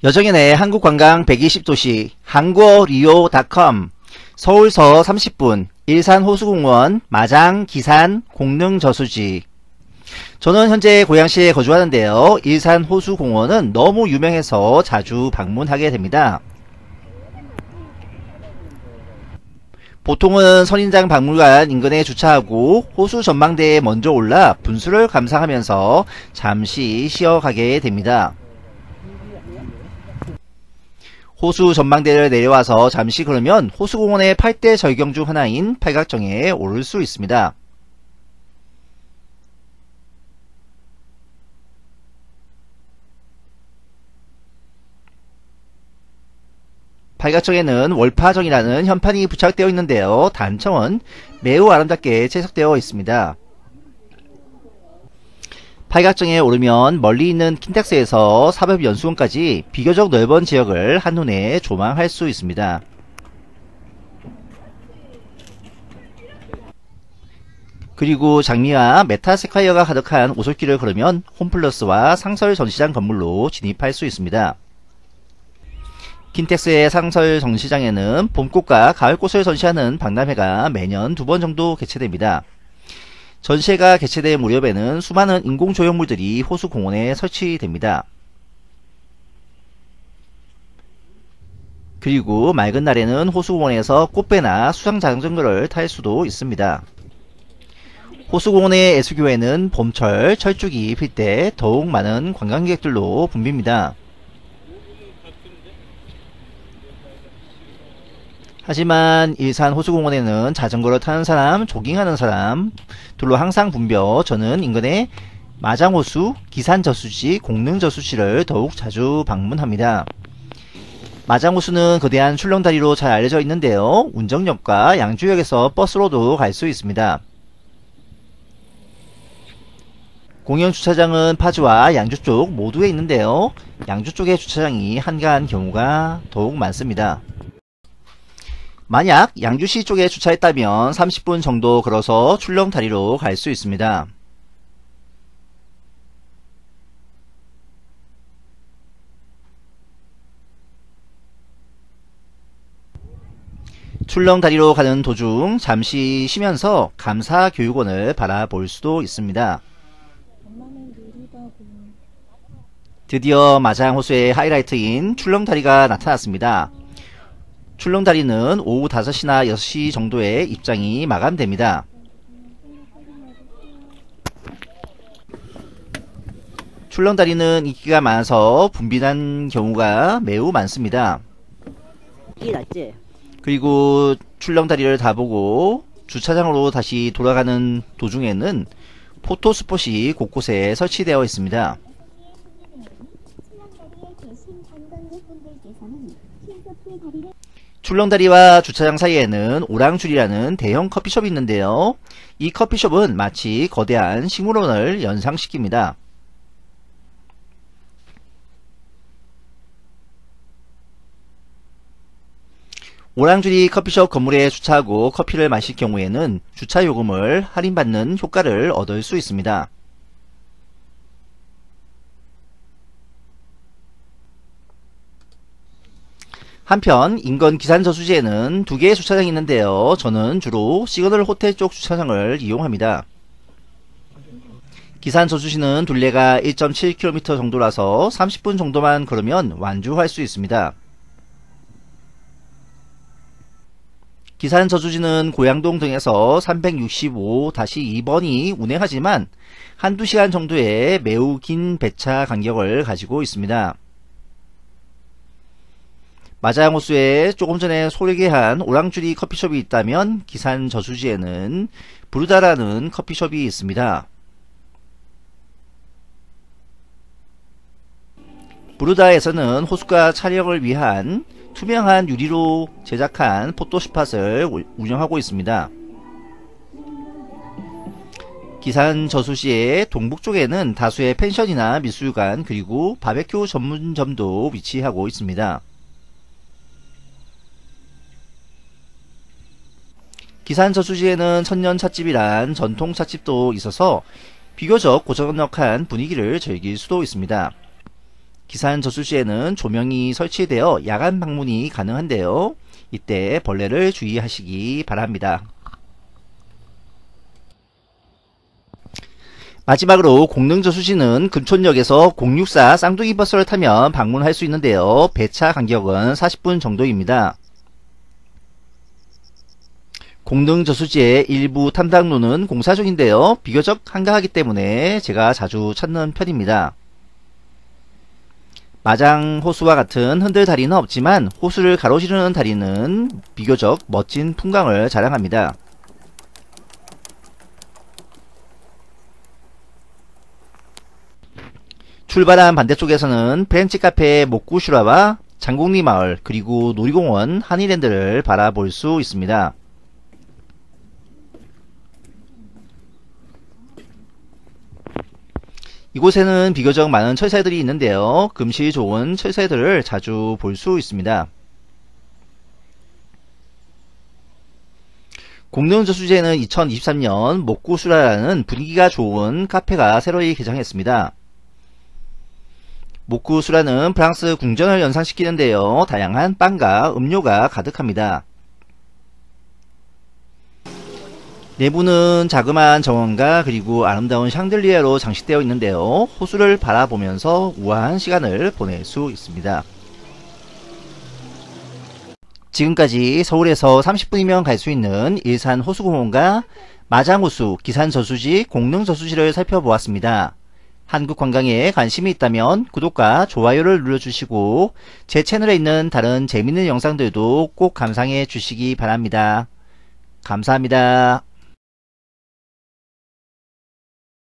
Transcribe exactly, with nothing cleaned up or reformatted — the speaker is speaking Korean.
여정연의 한국관광 백이십 도시 항구어리오 닷컴 서울서 삼십 분 일산호수공원 마장 기산 공릉저수지. 저는 현재 고양시에 거주하는데요. 일산호수공원은 너무 유명해서 자주 방문하게 됩니다. 보통은 선인장 박물관 인근에 주차하고 호수 전망대에 먼저 올라 분수를 감상하면서 잠시 쉬어가게 됩니다. 호수 전망대를 내려와서 잠시 걸으면 호수공원의 팔 대 절경 중 하나인 팔각정에 오를 수 있습니다. 팔각정에는 월파정이라는 현판이 부착되어 있는데요. 단청은 매우 아름답게 채석되어 있습니다. 팔각정에 오르면 멀리 있는 킨텍스에서 사법연수원까지 비교적 넓은 지역을 한눈에 조망할 수 있습니다. 그리고 장미와 메타세콰이어가 가득한 오솔길을 걸으면 홈플러스와 상설 전시장 건물로 진입할 수 있습니다. 킨텍스의 상설 전시장에는 봄꽃과 가을꽃을 전시하는 박람회가 매년 두 번 정도 개최됩니다. 전시회가 개최될 무렵에는 수많은 인공조형물들이 호수공원에 설치됩니다. 그리고 맑은 날에는 호수공원에서 꽃배나 수상자전거를 탈 수도 있습니다. 호수공원의 애수교에는 봄철 철쭉이 필 때 더욱 많은 관광객들로 붐빕니다. 하지만 일산 호수공원에는 자전거를 타는 사람, 조깅하는 사람 둘로 항상 붐벼 저는 인근의 마장호수, 기산저수지, 공릉저수지를 더욱 자주 방문합니다. 마장호수는 거대한 출렁다리로 잘 알려져 있는데요. 운정역과 양주역에서 버스로도 갈 수 있습니다. 공영주차장은 파주와 양주 쪽 모두에 있는데요. 양주 쪽의 주차장이 한가한 경우가 더욱 많습니다. 만약 양주시 쪽에 주차했다면 삼십 분 정도 걸어서 출렁다리로 갈 수 있습니다. 출렁다리로 가는 도중 잠시 쉬면서 감사교육원을 바라볼 수도 있습니다. 드디어 마장호수의 하이라이트인 출렁다리가 나타났습니다. 출렁다리는 오후 다섯 시나 여섯 시 정도에 입장이 마감됩니다. 출렁다리는 인기가 많아서 붐빈한 경우가 매우 많습니다. 이게 낫지? 그리고 출렁다리를 다 보고 주차장으로 다시 돌아가는 도중에는 포토스폿이 곳곳에 설치되어 있습니다. 출렁다리와 주차장 사이에는 오랑줄이라는 대형 커피숍이 있는데요. 이 커피숍은 마치 거대한 식물원을 연상시킵니다. 오랑줄이 커피숍 건물에 주차하고 커피를 마실 경우에는 주차요금을 할인받는 효과를 얻을 수 있습니다. 한편 인근 기산저수지에는 두 개의 주차장이 있는데요. 저는 주로 시그널 호텔 쪽 주차장을 이용합니다. 기산저수지는 둘레가 일 점 칠 킬로미터 정도라서 삼십 분 정도만 걸으면 완주할 수 있습니다. 기산저수지는 고양동 등에서 삼백육십오 이 번이 운행하지만 한두 시간 정도의 매우 긴 배차 간격을 가지고 있습니다. 마장호수에 조금 전에 소개한 오랑줄이 커피숍이 있다면 기산저수지에는 부르다라는 커피숍이 있습니다. 부르다에서는 호수가 촬영을 위한 투명한 유리로 제작한 포토스팟을 운영하고 있습니다. 기산저수지의 동북쪽에는 다수의 펜션이나 미술관 그리고 바베큐 전문점도 위치하고 있습니다. 기산저수지에는 천년 찻집이란 전통 찻집도 있어서 비교적 고즈넉한 분위기를 즐길 수도 있습니다. 기산 저수지에는 조명이 설치되어 야간 방문이 가능한데요. 이때 벌레를 주의하시기 바랍니다. 마지막으로 공릉저수지는 금촌역에서 공육사 쌍둥이 버스를 타면 방문할 수 있는데요. 배차 간격은 사십 분 정도입니다. 공릉저수지의 일부 탐방로는 공사 중인데요. 비교적 한가하기 때문에 제가 자주 찾는 편입니다. 마장 호수와 같은 흔들 다리는 없지만 호수를 가로지르는 다리는 비교적 멋진 풍광을 자랑합니다. 출발한 반대쪽에서는 프렌치 카페 목구슈라와 장곡리 마을 그리고 놀이공원 한일랜드를 바라볼 수 있습니다. 이곳에는 비교적 많은 철새들이 있는데요. 금시 좋은 철새들을 자주 볼 수 있습니다. 공릉저수지에는 이천이십삼 년 목구수라라는 분위기가 좋은 카페가 새로이 개장했습니다. 목구수라는 프랑스 궁전을 연상시키는데요. 다양한 빵과 음료가 가득합니다. 내부는 자그마한 정원과 그리고 아름다운 샹들리에로 장식되어 있는데요. 호수를 바라보면서 우아한 시간을 보낼 수 있습니다. 지금까지 서울에서 삼십 분이면 갈 수 있는 일산 호수공원과 마장호수, 기산저수지, 공릉저수지를 살펴보았습니다. 한국 관광에 관심이 있다면 구독과 좋아요를 눌러주시고 제 채널에 있는 다른 재밌는 영상들도 꼭 감상해 주시기 바랍니다. 감사합니다.